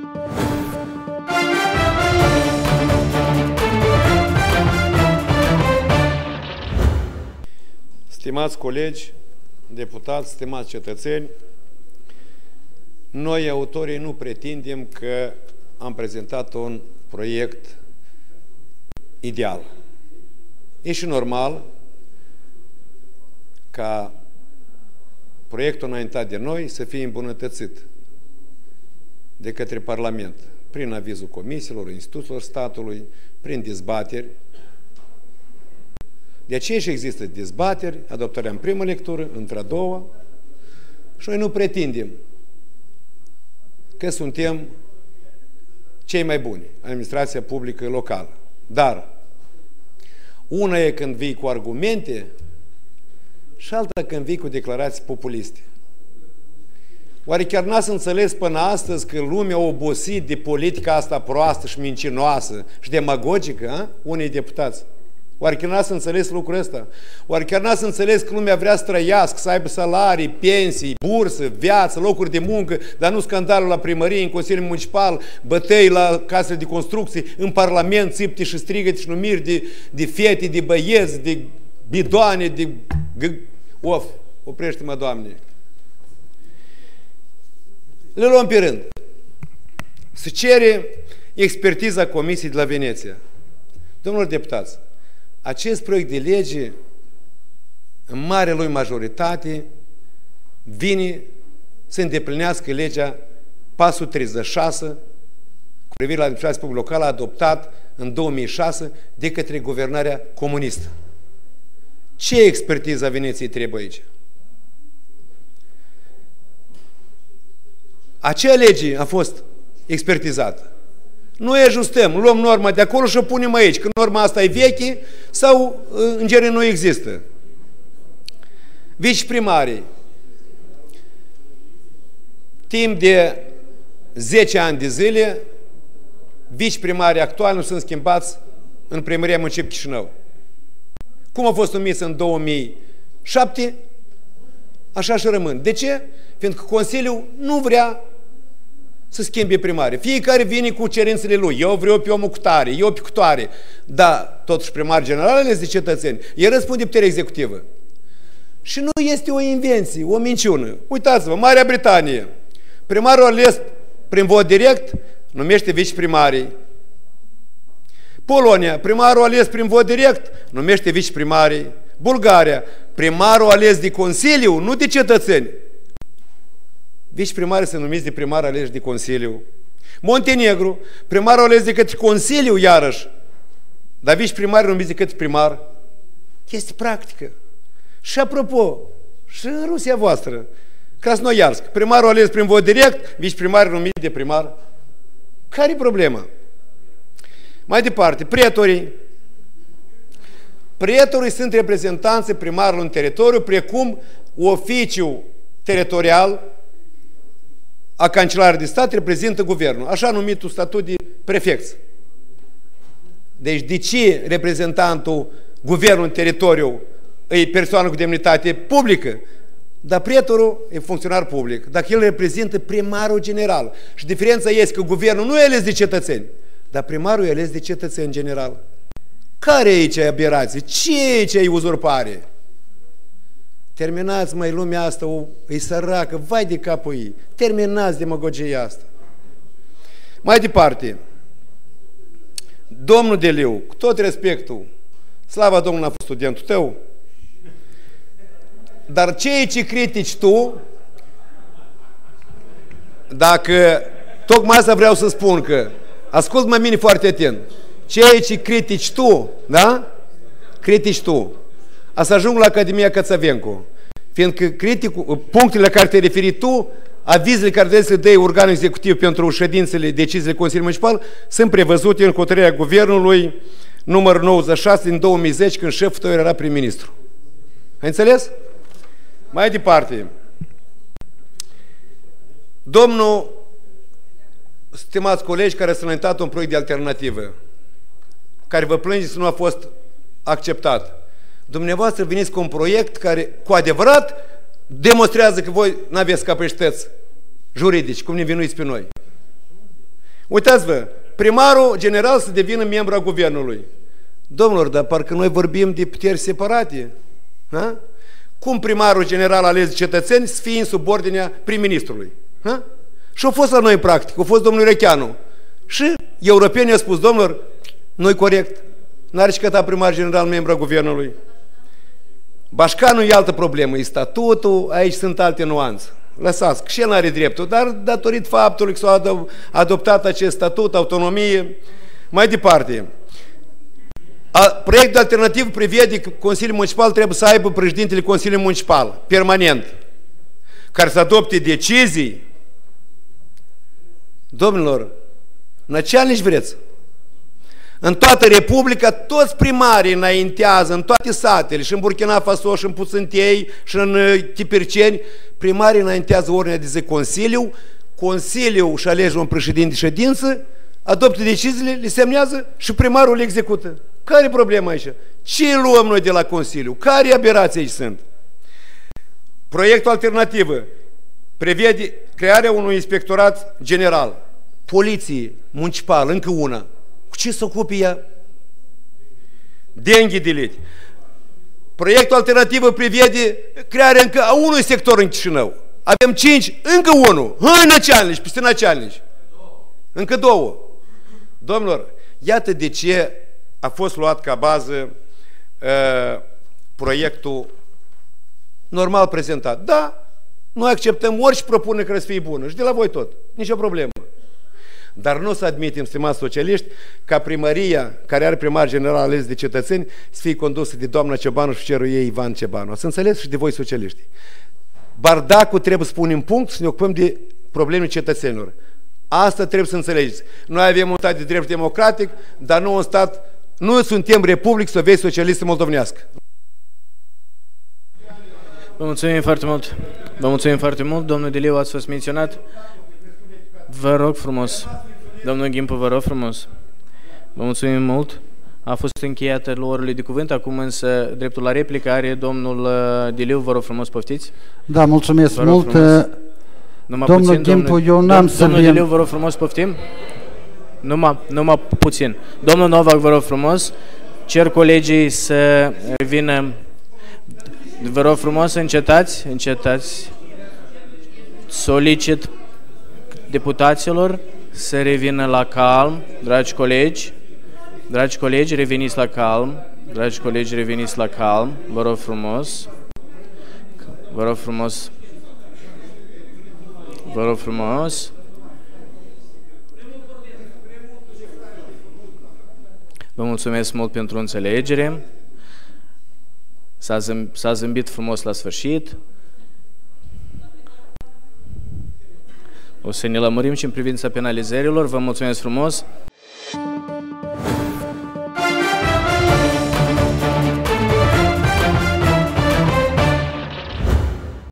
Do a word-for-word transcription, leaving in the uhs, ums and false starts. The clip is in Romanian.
Stimați colegi, deputați, stimați cetățeni, noi, autorii, nu pretindem că am prezentat un proiect ideal. E și normal ca proiectul înaintat de noi să fie îmbunătățit de către Parlament, prin avizul comisiilor, instituțiilor statului, prin dezbateri. De aceea și există dezbateri, adoptarea în primă lectură, între a doua, și noi nu pretindem că suntem cei mai buni, administrația publică locală. Dar una e când vii cu argumente și alta când vii cu declarații populiste. Oare chiar n-ați înțeles până astăzi că lumea a obosit de politica asta proastă și mincinoasă și demagogică, a? Unii deputați? Oare chiar n-ați înțeles lucrul ăsta? Oare chiar n-ați înțeles că lumea vrea să trăiască, să aibă salarii, pensii, bursă, viață, locuri de muncă, dar nu scandalul la primărie, în Consiliul Municipal, bătăi la casele de construcții, în Parlament, țipte și strigăte și numiri de, de fete, de băieți, de bidoane, de... Of, oprește-mă, Doamne! Le luăm pe rând. Se cere expertiza Comisiei de la Veneția. Domnilor deputați, acest proiect de lege, în mare lui majoritate, vine să îndeplinească legea patru sute treizeci și șase cu privire la administrația publică locală, adoptat în două mii șase de către guvernarea comunistă. Ce expertiza Veneției trebuie aici? Acea lege a fost expertizată. Noi ajustăm, luăm norma de acolo și o punem aici, că norma asta e veche sau în genere nu există. Viceprimarii, timp de zece ani de zile, viceprimarii actuali nu sunt schimbați în primăria municipiului Chișinău. Cum a fost numiți în două mii șapte, așa și rămân. De ce? Pentru că Consiliul nu vrea să schimbe primarii. Fiecare vine cu cerințele lui. Eu vreau pe omul cu tare, eu pe cu tare. Dar totuși primar general ales de cetățeni. El răspunde puterea executivă. Și nu este o invenție, o minciună. Uitați-vă, Marea Britanie. Primarul ales prin vot direct numește viceprimarii. Polonia, primarul ales prin vot direct numește viceprimarii. Bulgaria, primarul ales de Consiliu, nu de cetățeni. Viceprimarii se numiți de primar aleși de Consiliu. Montenegru, primarul ales de către Consiliu, iarăși, dar viceprimarii numiți de către primar. Este practică. Și apropo, și în Rusia voastră, Krasnoiarsk, primarul ales prin vot direct, viceprimarii numiți de primar. Care-i problema? Mai departe, pretorii. Pretorii sunt reprezentanții primarului în teritoriu, precum oficiul teritorial a Cancelarului de Stat reprezintă guvernul, așa numitul statut de prefecți. Deci de ce reprezentantul guvernului în teritoriu e persoană cu demnitate publică, dar pretorul e funcționar public, dacă el reprezintă primarul general. Și diferența este că guvernul nu e ales de cetățeni, dar primarul e ales de cetățeni general. Care e aici aberație? Ce e aici e uzurpare? Terminați, mai lumea asta, o, e săracă, vai de capul ei. Terminați demagogia asta. Mai departe, domnul Deliu, cu tot respectul, slava Domnului, a fost studentul tău, dar ceea ce critici tu, dacă, tocmai asta vreau să spun că, ascult-mă mine foarte atent, ceea ce critici tu, da? Critici tu. A să ajung la Academia Cățăvencu, fiindcă criticul, punctele la care te-ai referit tu, avizele care trebuie să dai organul executiv pentru ședințele, deciziile Consiliului Municipal, sunt prevăzute în hotărârea Guvernului numărul nouăzeci și șase din două mii zece, când șeful tău era prim-ministru. Ai înțeles? Mai departe. Domnul, stimați colegi care s-au înaintat un proiect de alternativă, care vă plângeți să nu a fost acceptat. Dumneavoastră veniți cu un proiect care, cu adevărat, demonstrează că voi nu aveți capacități juridici, cum ne vinuiți pe noi. Uitați-vă, primarul general să devină membru al guvernului. Domnilor, dar parcă noi vorbim de puteri separate. Ha? Cum primarul general ales de cetățeni să fie în subordinea prim-ministrului? Ha? Și a fost la noi practic, a fost domnul Recheanu. Și europenii au spus, domnilor, nu-i corect. N-are ce căta primar general membru al guvernului. Bașcanu e altă problemă, e statutul, aici sunt alte nuanțe. Lăsați, că și el n-are dreptul, dar datorită faptului că s-a adoptat acest statut, autonomie, mai departe. A, proiectul alternativ prevede că Consiliul Municipal trebuie să aibă președintele Consiliului Municipal, permanent, care să adopte decizii. Domnilor, năcealnici vreți? În toată Republica, toți primarii înaintează, în toate satele, și în Burkina Faso, și în Puțântei, și în Chipirceni, primarii înaintează ordinea de zi Consiliu, Consiliul își alege un președinte de ședință, adoptă deciziile, le semnează și primarul le execută. Care e problema aici? Ce luăm noi de la Consiliu? Care aberații aici sunt? Proiectul alternativ prevede crearea unui inspectorat general, poliție municipală, încă una. Cu ce se ocupe ea? Dengue de lit. Proiectul alternativ prevede crearea încă a unui sector în Chișinău. Avem cinci, încă unul. Hai, năcealnici, peste năcealnici. Încă două. Domnilor, iată de ce a fost luat ca bază uh, proiectul normal prezentat. Da, noi acceptăm orice propunere care să fie bună și de la voi tot. Nici o problemă. Dar nu o să admitem, stimați socialiști, ca primăria, care are primar general ales de cetățeni, să fie condusă de doamna Ciobanu și cerul ei Ivan Ciobanu. O să înțelegeți și de voi socialiști. Bardacul trebuie să punem punct, să ne ocupăm de problemele cetățenilor. Asta trebuie să înțelegeți. Noi avem un stat de drept democratic, dar nu un stat, nu suntem Republică Soviet Socialistă Moldovnească. Vă mulțumim foarte mult. Vă mulțumim foarte mult. Domnul Diliu, ați fost menționat. Vă rog frumos. Domnul Gimpu, vă rog frumos. Vă mulțumim mult. A fost încheiată luările de cuvânt, acum însă dreptul la replică are domnul Diliu, vă rog frumos, poftiți. Da, mulțumesc mult. Numai domnul puțin, Gimpu, domnul, eu n-am să Domnul vin... Diliu, vă rog frumos, poftim. Numai, numai puțin. Domnul Novac, vă rog frumos, cer colegii să revină. Vă rog frumos, încetați, încetați. Solicit deputaților să revină la calm, dragi colegi. Dragi colegi, reveniți la calm. Dragi colegi, reveniți la calm. Vă rog frumos. Vă rog frumos. Vă rog frumos. Vă mulțumesc mult pentru înțelegere. S-a zâmbit, s-a zâmbit frumos la sfârșit. O să ne lămurim și în privința penalizărilor. Vă mulțumesc frumos.